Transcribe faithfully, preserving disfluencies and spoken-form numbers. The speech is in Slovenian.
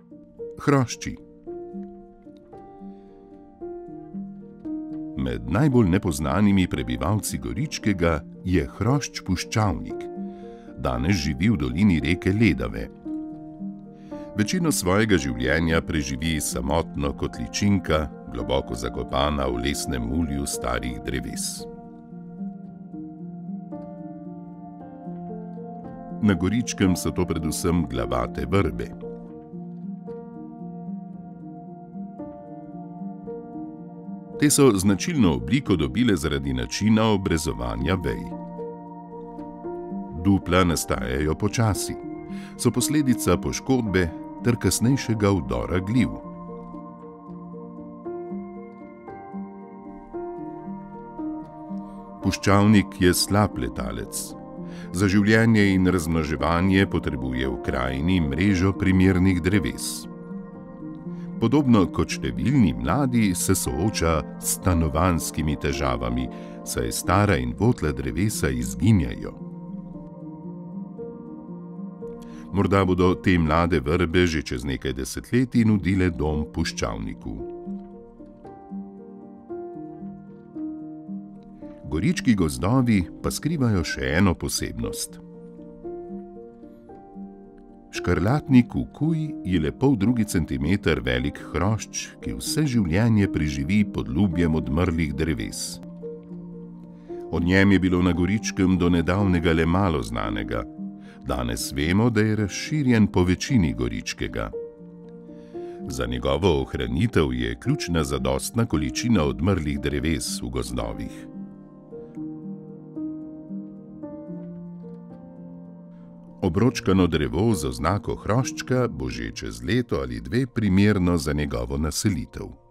Hrošči. Med najbolj nepoznanimi prebivalci Goričkega je hrošč puščavnik. Danes živi v dolini reke Ledave. Večino svojega življenja preživi samotno kot ličinka, globoko zakopana v lesnem mulju starih dreves. Na Goričkem so to predvsem glavate vrbe. Te so značilno obliko dobile zaradi načina obrezovanja vej. Dupla nastajajo počasi, so posledica poškodbe ter kasnejšega vdora gliv. Puščavnik je slab letalec. Za življenje in razmnoževanje potrebuje v krajini mrežo primernih dreves. Podobno kot številni mladi se sooča s stanovanjskimi težavami, saj stara in votla drevesa izginjajo. Morda bodo te mlade vrbe že čez nekaj desetletij nudile dom puščavniku. Gorički gozdovi pa skrivajo še eno posebnost. Škrlatni kukuj je le pol drugi centimeter velik hrošč, ki vse življenje preživi pod lubjem odmrlih dreves. O njem je bilo na Goričkem do nedavnega le malo znanega. Danes vemo, da je razširjen po večini Goričkega. Za njegovo ohranitev je ključna zadostna količina odmrlih dreves v gozdovih. Obročkano drevo z oznako hroščka bo že čez leto ali dve primerno za njegovo naselitev.